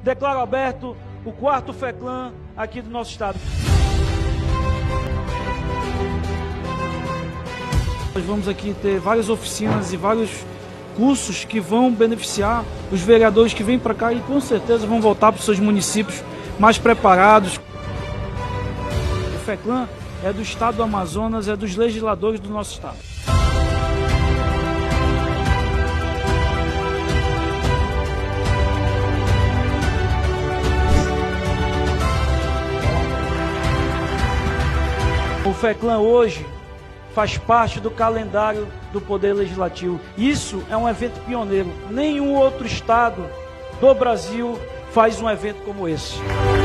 Declaro aberto o 4º FECLAN aqui do nosso estado. Nós vamos aqui ter várias oficinas e vários cursos que vão beneficiar os vereadores que vêm para cá e com certeza vão voltar para os seus municípios mais preparados. O FECLAN é do estado do Amazonas, é dos legisladores do nosso estado. O FECLAN hoje faz parte do calendário do Poder Legislativo. Isso é um evento pioneiro. Nenhum outro estado do Brasil faz um evento como esse.